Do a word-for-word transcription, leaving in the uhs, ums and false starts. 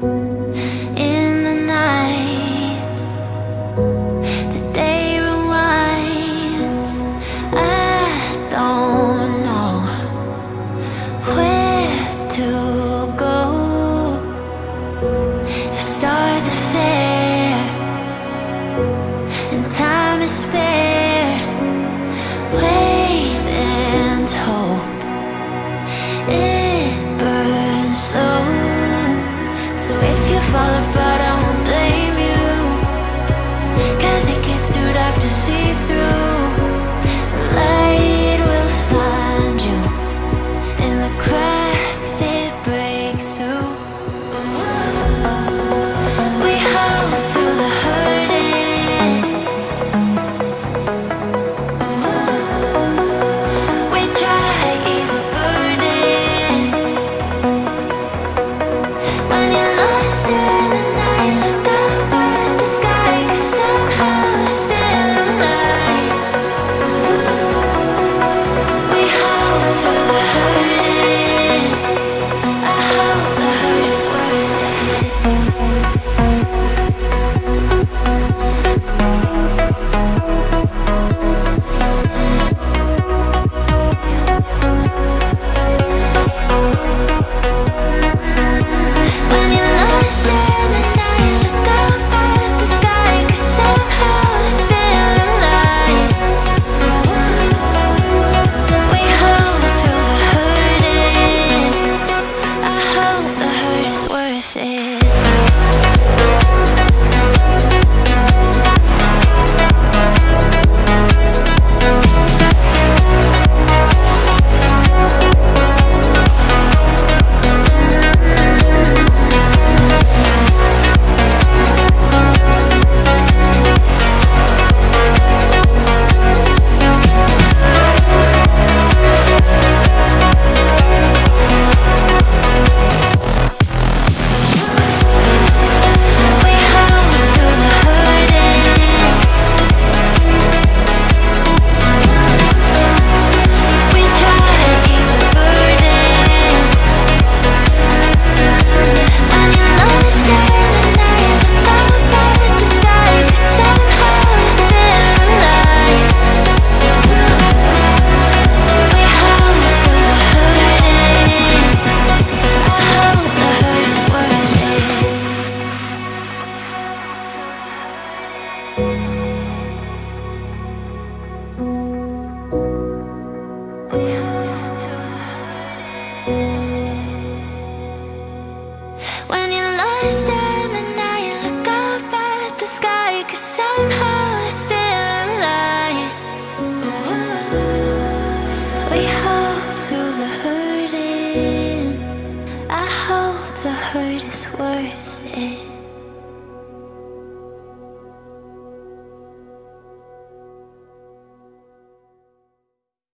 In the night, the day rewinds. I don't know where to go. If stars are fair and time is spared, wait and hope. It burns so. So if you fall apart, I won't blame you, 'cause it gets too dark to see through. The light will find you in the cracks it breaks through. We hope through the hurting. We try ease the burden. When you're lost in the night, look up at the sky, 'cause somehow it's still alive. We hope through the hurting. I hope the hurt is worth it. When you're lost in the night, look up at the sky, 'cause somehow it's still alive. We hope through the hurting. I hope the hurt is worth it. We hope through the hurting. We try to ease the burden. When you're lost in the night, look up at the sky, 'cause somehow it's still alive. We hope through the hurting. I hope the hurt is worth it. We hope through the hurting. When you're lost in the night, look up at the sky, 'cause somehow it's still alive. We hope through the hurting. I hope the hurt is worth it.